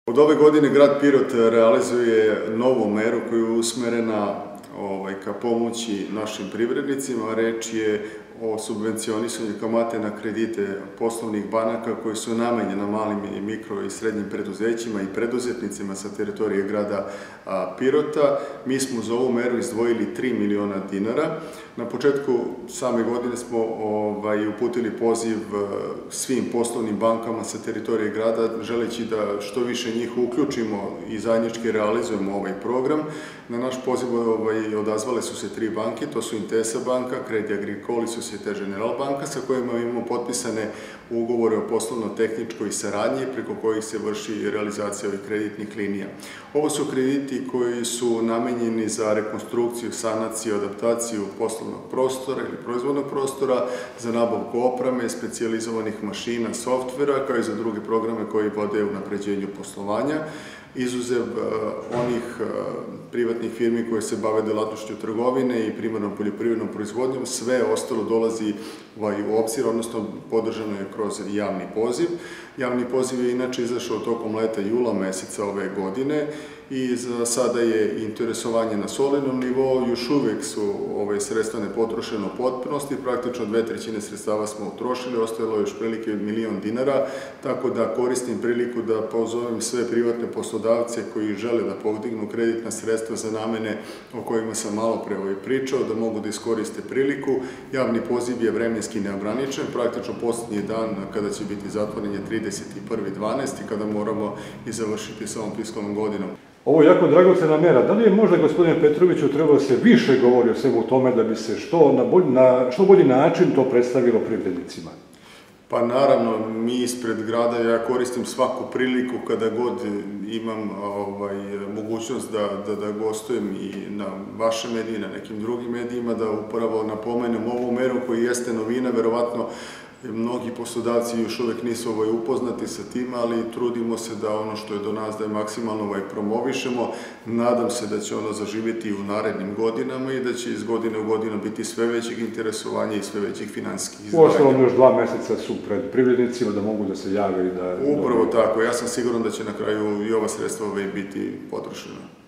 Od ove godine grad Pirot realizuje novu meru koja je usmerena ka pomoći našim privrednicima. Reč je o subvencionisanju kamate na kredite poslovnih banaka koji su namenjena malim i mikro i srednjim preduzećima i preduzetnicima sa teritorije grada Pirota. Mi smo za ovu meru izdvojili 3 miliona dinara. Na početku same godine smo uputili poziv svim poslovnim bankama sa teritorije grada, želeći da što više njih uključimo i zajednički realizujemo ovaj program. Na naš poziv odazvale su se 3 banke, to su Intesa banka, Credit Agricole i Societe Generale banka, sa kojima imamo potpisane ugovore o poslovno-tehničkoj saradnji, preko kojih se vrši realizacija ovih kreditnih linija. Ovo su krediti koji su namenjeni za rekonstrukciju, sanaciju, adaptaciju poslovnog prostora ili proizvodnog prostora, za nabavku opreme, specijalizovanih mašina, softvera, kao i za druge programe koji vode u napređenju poslovanja. Izuzev onih privatnih firmi koje se bave delatnošću trgovine i primarnom poljoprivrednom proizvodnjom, sve ostalo dolazi u obzir, odnosno podržano je kroz javni poziv. Javni poziv je inače izašao tokom leta jula meseca ove godine i za sada je interesovanje na solidnom nivou, još uvek su ove sredstva nepotrošene u potpunosti, praktično 2/3 sredstava smo utrošili, ostajalo je još prilike 1 milion dinara, tako da koristim priliku da pozovem sve privatne poslodavce koji žele da podignu kreditna sredstva za namene o kojima sam malo pre pričao, da mogu da iskoriste priliku. Javni poziv je vremenski neograničen, praktično poslednji dan kada će biti zatvoren je 31.12. kada moramo i završiti sa ovom fiskalnom godinom. Ovo je jako dragocena mera. Da li je možda, gospodine Petroviću, trebalo da se više govori o svemu tome da bi se na što bolji način to predstavilo privrednicima? Pa naravno, mi ispred grada, ja koristim svaku priliku kada god imam mogućnost da gostujem i na vašem mediji i na nekim drugim medijima, da upravo napomenem ovu meru koja jeste novina, verovatno mnogi poslodavci još uvek nisu upoznati sa tim, ali trudimo se da ono što je do nas da je maksimalno promovišemo. Nadam se da će ono zaživjeti u narednim godinama i da će iz godine u godinu biti sve većeg interesovanja i sve većih finansijskih izdvajanja. Uostalom još 2 meseca su pred privrednicima da mogu da se jave i da... Upravo tako, ja sam siguran da će na kraju i ova sredstva biti potrošena.